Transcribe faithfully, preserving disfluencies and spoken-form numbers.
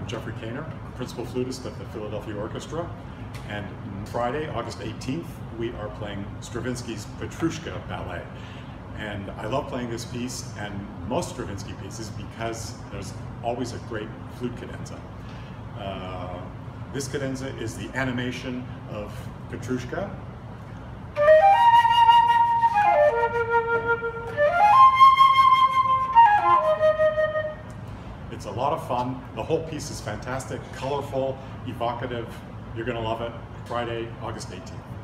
Jeffrey Kainer, principal flutist at the Philadelphia Orchestra, and Friday, August eighteenth, we are playing Stravinsky's Petrushka ballet. And I love playing this piece and most Stravinsky pieces because there's always a great flute cadenza. Uh, this cadenza is the animation of Petrushka. It's a lot of fun. The whole piece is fantastic, colorful, evocative. You're going to love it. Friday, August eighteenth.